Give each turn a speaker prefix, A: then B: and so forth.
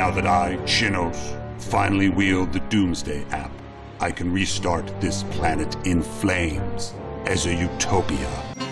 A: Now that I, Chinos, finally wield the Doomsday app, I can restart this planet in flames as a utopia.